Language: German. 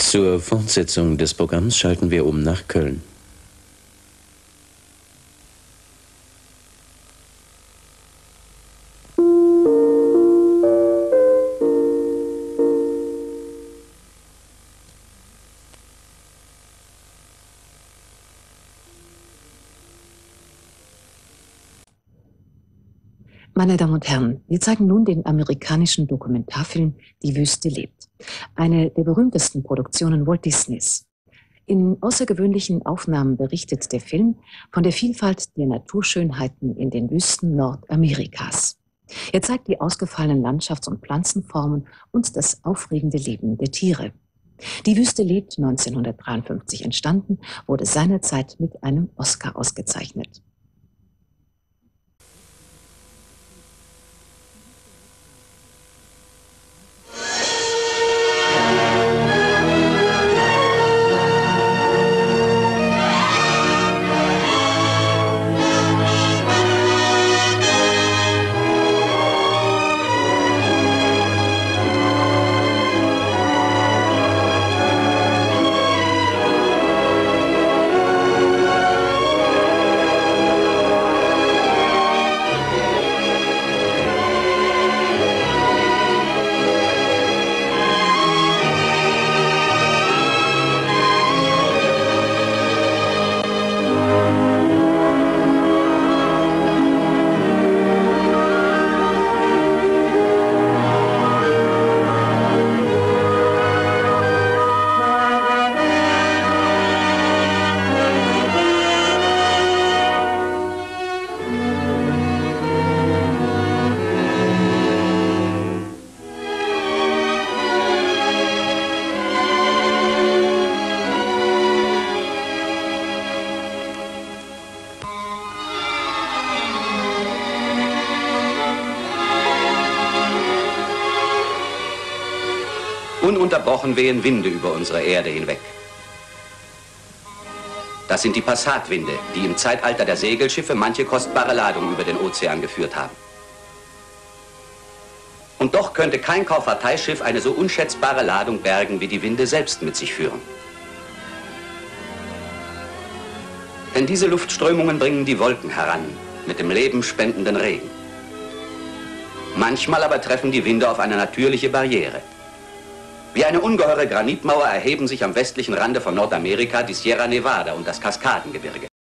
Zur Fortsetzung des Programms schalten wir um nach Köln. Meine Damen und Herren, wir zeigen nun den amerikanischen Dokumentarfilm Die Wüste lebt. Eine der berühmtesten Produktionen Walt Disneys. In außergewöhnlichen Aufnahmen berichtet der Film von der Vielfalt der Naturschönheiten in den Wüsten Nordamerikas. Er zeigt die ausgefallenen Landschafts- und Pflanzenformen und das aufregende Leben der Tiere. Die Wüste lebt 1953 entstanden, wurde seinerzeit mit einem Oscar ausgezeichnet. Ununterbrochen wehen Winde über unsere Erde hinweg. Das sind die Passatwinde, die im Zeitalter der Segelschiffe manche kostbare Ladung über den Ozean geführt haben. Und doch könnte kein Kauffahrteischiff eine so unschätzbare Ladung bergen, wie die Winde selbst mit sich führen. Denn diese Luftströmungen bringen die Wolken heran, mit dem lebenspendenden Regen. Manchmal aber treffen die Winde auf eine natürliche Barriere. Wie eine ungeheure Granitmauer erheben sich am westlichen Rande von Nordamerika die Sierra Nevada und das Kaskadengebirge.